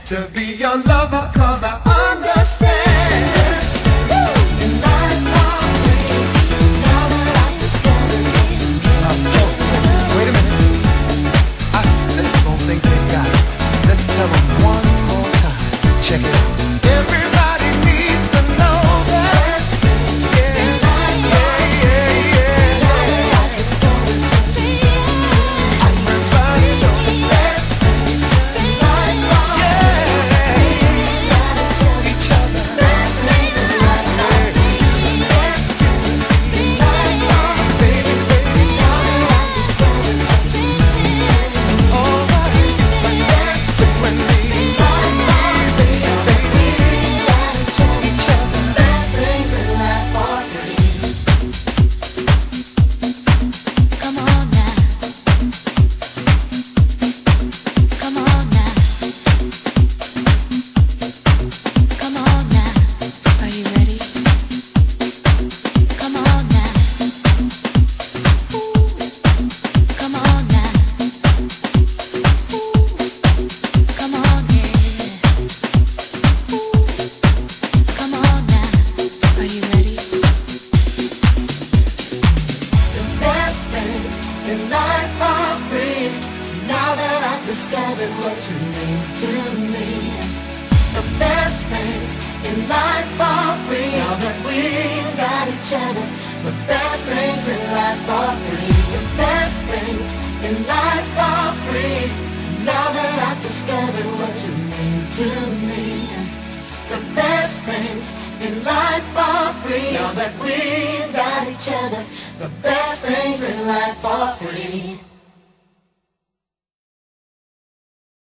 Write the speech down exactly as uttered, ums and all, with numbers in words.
to be your lover, cause I understand. Wait a minute, I still don't think they got it. Let's tell them one more time. Check it out. Everybody needs to know that. Yeah, yeah, yeah, yeah. Everybody knows that. Yeah, each other. In life are free. Now that I've discovered what you mean to me. The best things in life are free. Now that we've got each other. The best things in life are free. The best things in life are free. Now that I've discovered what you mean to me. The best things in life are free. Now that we've got each other. The best things in life are free.